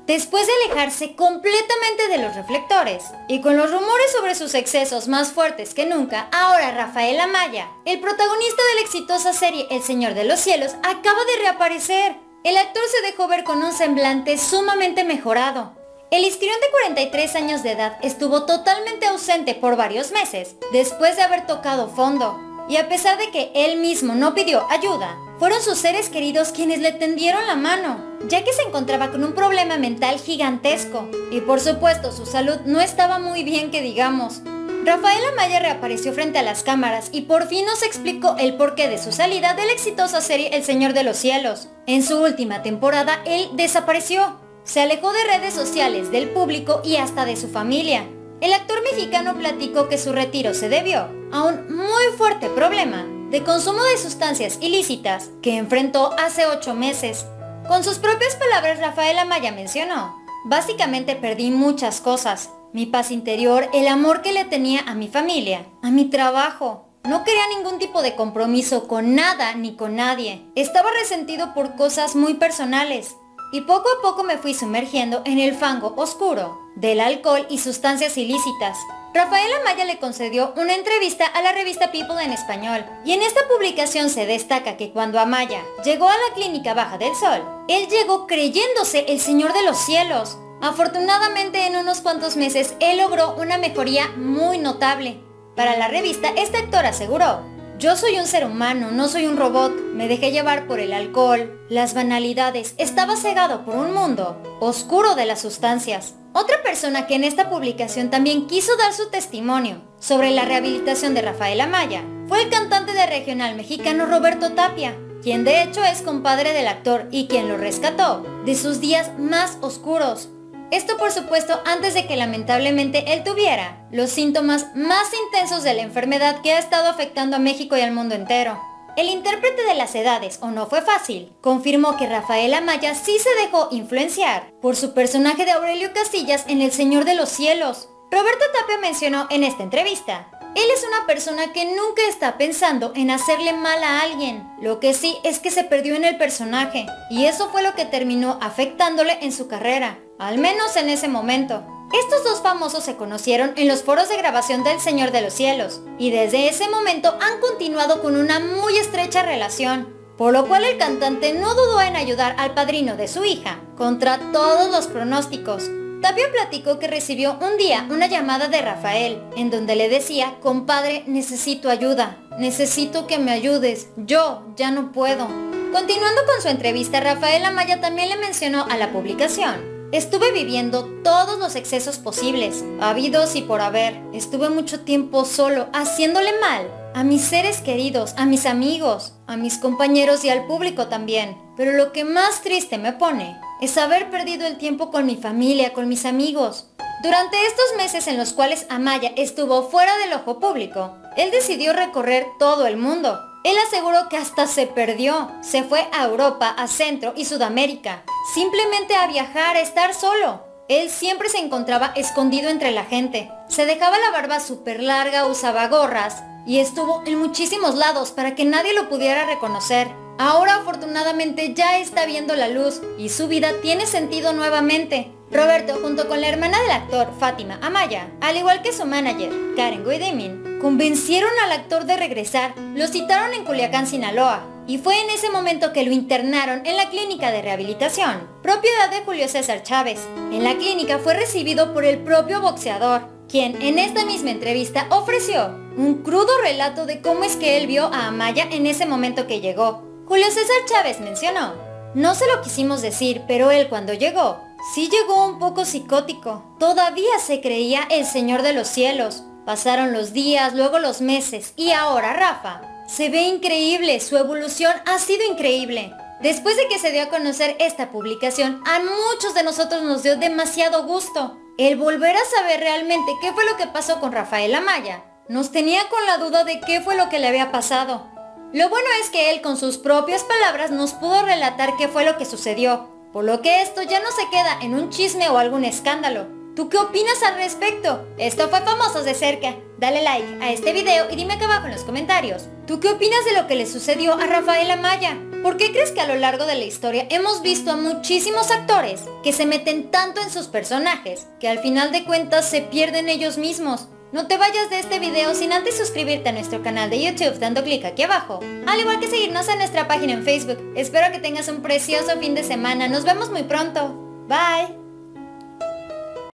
Después de alejarse completamente de los reflectores y con los rumores sobre sus excesos más fuertes que nunca, ahora Rafael Amaya, el protagonista de la exitosa serie El Señor de los Cielos, acaba de reaparecer. El actor se dejó ver con un semblante sumamente mejorado. El histrión de 43 años de edad estuvo totalmente ausente por varios meses, después de haber tocado fondo. Y a pesar de que él mismo no pidió ayuda, fueron sus seres queridos quienes le tendieron la mano, ya que se encontraba con un problema mental gigantesco. Y por supuesto su salud no estaba muy bien que digamos. Rafael Amaya reapareció frente a las cámaras y por fin nos explicó el porqué de su salida de la exitosa serie El Señor de los Cielos. En su última temporada, él desapareció. Se alejó de redes sociales, del público y hasta de su familia. El actor mexicano platicó que su retiro se debió a un muy fuerte problema de consumo de sustancias ilícitas que enfrentó hace 8 meses. Con sus propias palabras, Rafael Amaya mencionó: básicamente perdí muchas cosas. Mi paz interior, el amor que le tenía a mi familia, a mi trabajo. No quería ningún tipo de compromiso con nada ni con nadie. Estaba resentido por cosas muy personales. Y poco a poco me fui sumergiendo en el fango oscuro del alcohol y sustancias ilícitas. Rafael Amaya le concedió una entrevista a la revista People en español, y en esta publicación se destaca que cuando Amaya llegó a la clínica Baja del Sol, él llegó creyéndose el Señor de los Cielos. Afortunadamente, en unos cuantos meses, él logró una mejoría muy notable. Para la revista, este actor aseguró: yo soy un ser humano, no soy un robot. Me dejé llevar por el alcohol, las banalidades. Estaba cegado por un mundo oscuro de las sustancias. Otra persona que en esta publicación también quiso dar su testimonio sobre la rehabilitación de Rafael Amaya fue el cantante de regional mexicano Roberto Tapia, quien de hecho es compadre del actor y quien lo rescató de sus días más oscuros. Esto por supuesto antes de que lamentablemente él tuviera los síntomas más intensos de la enfermedad que ha estado afectando a México y al mundo entero. El intérprete de Las Edades, o No Fue Fácil, confirmó que Rafael Amaya sí se dejó influenciar por su personaje de Aurelio Castillas en El Señor de los Cielos. Roberto Tapia mencionó en esta entrevista: él es una persona que nunca está pensando en hacerle mal a alguien. Lo que sí es que se perdió en el personaje, y eso fue lo que terminó afectándole en su carrera, al menos en ese momento. Estos dos famosos se conocieron en los foros de grabación del Señor de los Cielos, y desde ese momento han continuado con una muy estrecha relación, por lo cual el cantante no dudó en ayudar al padrino de su hija, contra todos los pronósticos. Tapia platicó que recibió un día una llamada de Rafael, en donde le decía: compadre, necesito ayuda, necesito que me ayudes, yo ya no puedo. Continuando con su entrevista, Rafael Amaya también le mencionó a la publicación: estuve viviendo todos los excesos posibles, habidos y por haber. Estuve mucho tiempo solo, haciéndole mal a mis seres queridos, a mis amigos, a mis compañeros y al público también. Pero lo que más triste me pone es haber perdido el tiempo con mi familia, con mis amigos. Durante estos meses en los cuales Amaya estuvo fuera del ojo público, él decidió recorrer todo el mundo. Él aseguró que hasta se perdió, se fue a Europa, a Centro y Sudamérica, simplemente a viajar, a estar solo. Él siempre se encontraba escondido entre la gente, se dejaba la barba súper larga, usaba gorras y estuvo en muchísimos lados para que nadie lo pudiera reconocer. Ahora afortunadamente ya está viendo la luz y su vida tiene sentido nuevamente. Roberto, junto con la hermana del actor, Fátima Amaya, al igual que su manager, Karen Guidimin, convencieron al actor de regresar. Lo citaron en Culiacán, Sinaloa, y fue en ese momento que lo internaron en la clínica de rehabilitación, propiedad de Julio César Chávez. En la clínica fue recibido por el propio boxeador, quien en esta misma entrevista ofreció un crudo relato de cómo es que él vio a Amaya en ese momento que llegó. Julio César Chávez mencionó: no se lo quisimos decir, pero él cuando llegó, sí llegó un poco psicótico. Todavía se creía el Señor de los Cielos. Pasaron los días, luego los meses, y ahora Rafa se ve increíble, su evolución ha sido increíble. Después de que se dio a conocer esta publicación, a muchos de nosotros nos dio demasiado gusto el volver a saber realmente qué fue lo que pasó con Rafael Amaya. Nos tenía con la duda de qué fue lo que le había pasado. Lo bueno es que él con sus propias palabras nos pudo relatar qué fue lo que sucedió, por lo que esto ya no se queda en un chisme o algún escándalo. ¿Tú qué opinas al respecto? Esto fue Famosos de Cerca. Dale like a este video y dime acá abajo en los comentarios, ¿tú qué opinas de lo que le sucedió a Rafael Amaya? ¿Por qué crees que a lo largo de la historia hemos visto a muchísimos actores que se meten tanto en sus personajes que al final de cuentas se pierden ellos mismos? No te vayas de este video sin antes suscribirte a nuestro canal de YouTube dando clic aquí abajo, al igual que seguirnos en nuestra página en Facebook. Espero que tengas un precioso fin de semana, nos vemos muy pronto. Bye.